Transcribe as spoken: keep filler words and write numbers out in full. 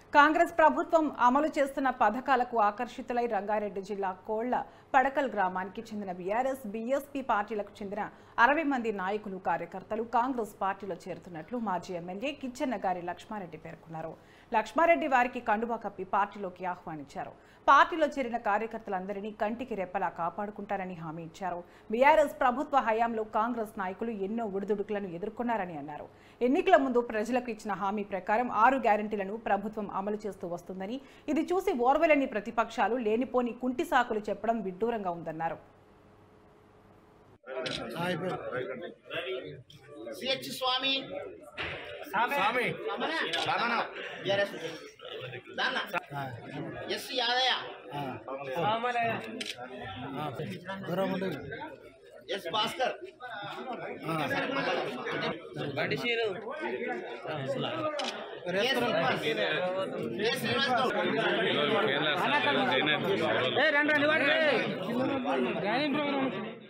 కాంగ్రెస్ ప్రభుత్వం అమలు చేస్తున్న పథకాలకు ఆకర్షితులై రంగారెడ్డి జిల్లా కోళ్ల పడకల్ గ్రామానికి చెందిన బీఆర్ఎస్ బీఎస్పీ పార్టీలకు చెందిన అరవై మంది నాయకులు కార్యకర్తలు కాంగ్రెస్ పార్టీలో చేరుతున్నట్లు మాజీ ఎమ్మెల్యే కిచ్చెన్నగారి లక్ష్మారెడ్డి పేర్కొన్నారు. లక్ష్మారెడ్డి వారికి కండువా కప్పి పార్టీలోకి ఆహ్వానించారు. పార్టీలో చేరిన కార్యకర్తలందరినీ కంటికి రెప్పలా కాపాడుకుంటారని హామీ ఇచ్చారు. బీఆర్ఎస్ ప్రభుత్వ హయాంలో కాంగ్రెస్ నాయకులు ఎన్నో ఒడిదుడుకులను ఎదుర్కొన్నారని అన్నారు. ఎన్నికల ముందు ప్రజలకు ఇచ్చిన హామీ ప్రకారం ఆరు గ్యారెంటీలను ప్రభుత్వం అమలు చేస్తూ వస్తుందని, ఇది చూసి ఓర్వలేని ప్రతిపక్షాలు లేనిపోని కుంటి సాకులు చెప్పడం విడ్డూరంగా ఉందన్నారు. ఎస్ భాస్కర్ కేరళ